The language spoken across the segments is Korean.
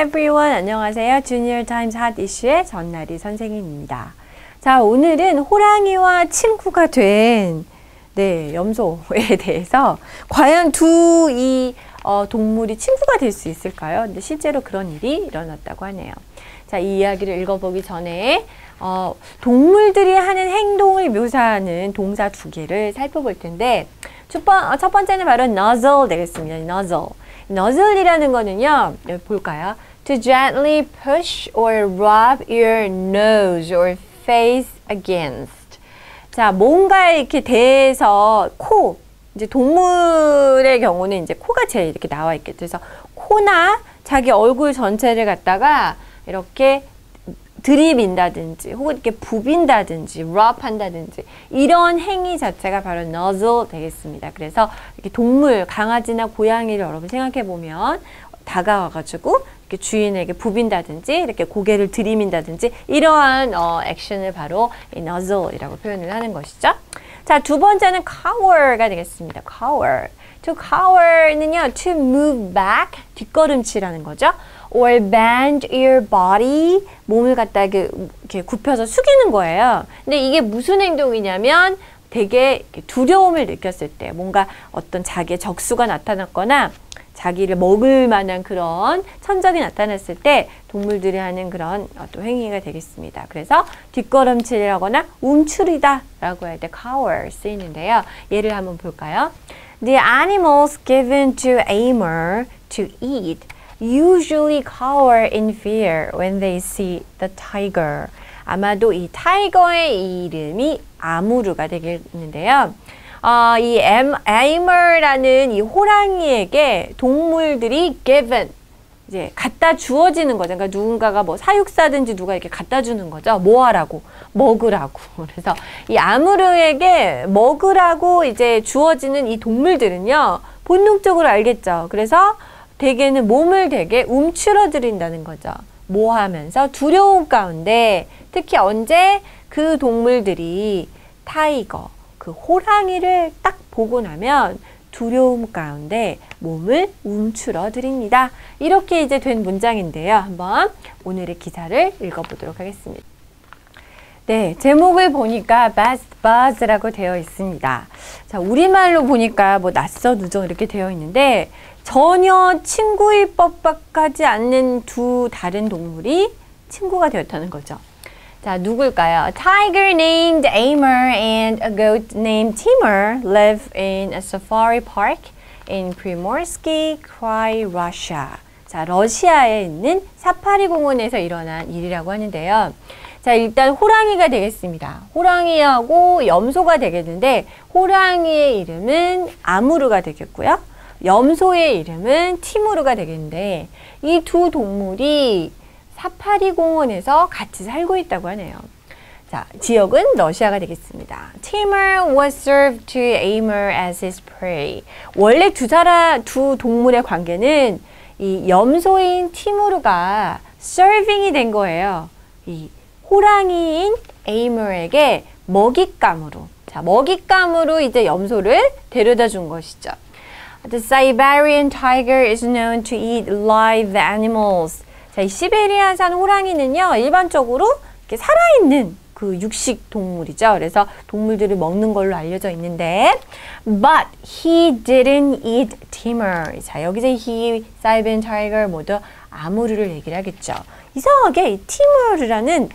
everyone. 안녕하세요. 주니어 타임스 핫 이슈의 전나리 선생님입니다. 자, 오늘은 호랑이와 친구가 된 염소에 대해서 과연 이 동물이 친구가 될 수 있을까요? 근데 실제로 그런 일이 일어났다고 하네요. 자, 이 이야기를 읽어보기 전에 동물들이 하는 행동을 묘사하는 동사 두 개를 살펴볼 텐데 첫 번째는 바로 nuzzle 되겠습니다. nuzzle이라는 거는요, 여기 볼까요? To gently push or rub your nose or face against. 자, 뭔가 이렇게 대서 이제 동물의 경우는 이제 코가 제일 이렇게 나와 있겠죠. 그래서 코나 자기 얼굴 전체를 갖다가 이렇게 들이민다든지 혹은 이렇게 부빈다든지 rub 한다든지 이런 행위 자체가 바로 nuzzle 되겠습니다. 그래서 이렇게 동물, 강아지나 고양이를 여러분 생각해 보면 다가와가지고 이렇게 주인에게 부빈다든지 이렇게 고개를 들이민다든지 이러한 액션을 바로 이 nuzzle이라고 표현을 하는 것이죠. 자, 두 번째는 cower가 되겠습니다. To cower는요, to move back, 뒷걸음치라는 거죠. Or bend your body, 몸을 갖다 이렇게 굽혀서 숙이는 거예요. 근데 이게 무슨 행동이냐면 되게 두려움을 느꼈을 때, 뭔가 어떤 자기의 적수가 나타났거나 자기를 먹을 만한 그런 천적이 나타났을 때 동물들이 하는 그런 또 행위가 되겠습니다. 그래서 뒷걸음질을 하거나 움츠리다 라고 할 때 cower 쓰이는데요. 예를 한번 볼까요? The animals given to Amor to eat usually cower in fear when they see the tiger. 아마도 이 타이거의 이름이 아무르가 되겠는데요. 이 Amor라는 이 호랑이에게 동물들이 given, 이제 갖다 주어지는 거죠. 그러니까 누군가가 뭐 사육사든지 누가 이렇게 갖다 주는 거죠. 뭐 하라고? 먹으라고. 그래서 이 아무르에게 먹으라고 이제 주어지는 이 동물들은요, 본능적으로 알겠죠. 그래서 대개는 몸을 되게 움츠러들인다는 거죠. 뭐 하면서 두려움 가운데, 특히 언제 그 동물들이 타이거, 그 호랑이를 딱 보고 나면 두려움 가운데 몸을 움츠러들입니다. 이렇게 이제 된 문장인데요. 한번 오늘의 기사를 읽어보도록 하겠습니다. 네, 제목을 보니까 buzz라고 되어 있습니다. 자, 우리말로 보니까 뭐 낯선 우정 이렇게 되어 있는데 전혀 친구일 법하지 않는 두 다른 동물이 친구가 되었다는 거죠. 자, 누굴까요? A tiger named Amor and a goat named Timur live in a safari park in Primorsky Krai, Russia. 자, 러시아에 있는 사파리 공원에서 일어난 일이라고 하는데요. 자, 일단 호랑이가 되겠습니다. 호랑이하고 염소가 되겠는데 호랑이의 이름은 아무르가 되겠고요. 염소의 이름은 티무르가 되겠는데 이 두 동물이 사파리 공원에서 같이 살고 있다고 하네요. 자, 지역은 러시아가 되겠습니다. Timur was served to Amor as his prey. 원래 두 동물의 관계는 이 염소인 티무르가 serving이 된 거예요. 이 호랑이인 Amor에게 먹잇감으로. 자, 먹잇감으로 이제 염소를 데려다 준 것이죠. The Siberian tiger is known to eat live animals. 자, 이 시베리아산 호랑이는요, 일반적으로 이렇게 살아있는 그 육식 동물이죠. 그래서 동물들을 먹는 걸로 알려져 있는데, but he didn't eat Timur. 자, 여기서 he, Siberian tiger 모두 아무르를 얘기를 하겠죠. 이상하게 이 티무르라는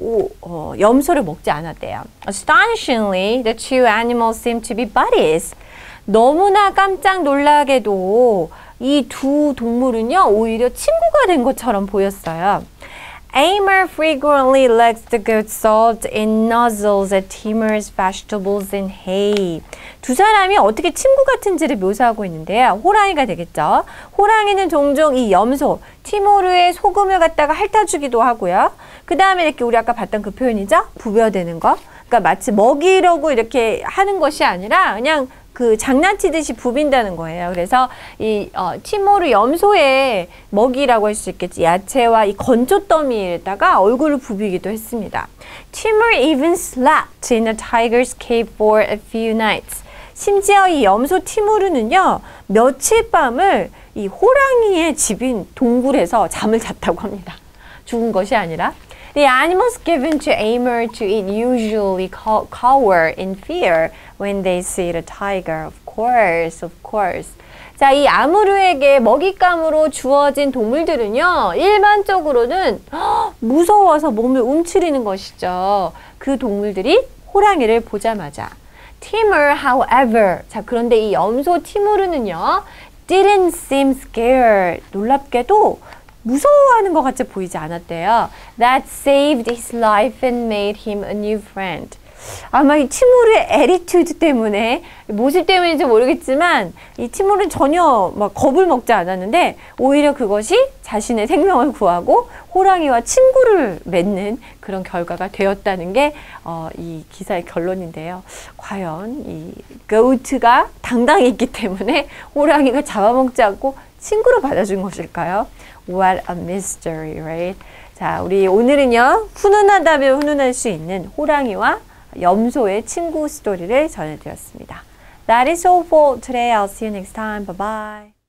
염소를 먹지 않았대요. Astonishingly, the two animals seem to be buddies. 너무나 깜짝 놀라게도 이 두 동물은요, 오히려 친구가 된 것처럼 보였어요. Amor frequently licks the goat's salt and nuzzles at Timur's vegetables and hay. 두 사람이 어떻게 친구 같은지를 묘사하고 있는데요. 호랑이가 되겠죠. 호랑이는 종종 이 염소, 티무르의 소금을 갖다가 핥아주기도 하고요. 그 다음에 이렇게 우리 아까 봤던 그 표현이죠. 부벼대는 거. 그러니까 마치 먹이려고 이렇게 하는 것이 아니라 그냥 그 장난치듯이 부빈다는 거예요. 그래서 이 티무르 염소의 먹이라고 할 수 있겠지. 야채와 이 건조 더미에다가 얼굴을 부비기도 했습니다. Timur even slept in a tiger's cave for a few nights. 심지어 이 염소 티무르는요, 며칠 밤을 이 호랑이의 집인 동굴에서 잠을 잤다고 합니다. 죽은 것이 아니라. The animals given to Amur to eat usually cower in fear when they see the tiger. Of course, of course. 자, 이 아무르에게 먹잇감으로 주어진 동물들은요, 일반적으로는 무서워서 몸을 움츠리는 것이죠. 그 동물들이 호랑이를 보자마자. Timur, however. 자, 그런데 이 염소 티무르는요, didn't seem scared. 놀랍게도 무서워하는 것 같이 보이지 않았대요. That saved his life and made him a new friend. 아마 이 티무르의 애티튜드 때문에, 모습 때문인지 모르겠지만 이 티무르는 전혀 막 겁을 먹지 않았는데 오히려 그것이 자신의 생명을 구하고 호랑이와 친구를 맺는 그런 결과가 되었다는 게 이 기사의 결론인데요. 과연 이 goat가 당당히 있기 때문에 호랑이가 잡아먹지 않고 친구로 받아준 것일까요? What a mystery, right? 자, 우리 오늘은요, 훈훈하다면 훈훈할 수 있는 호랑이와 염소의 친구 스토리를 전해드렸습니다. That is all for today. I'll see you next time. Bye bye.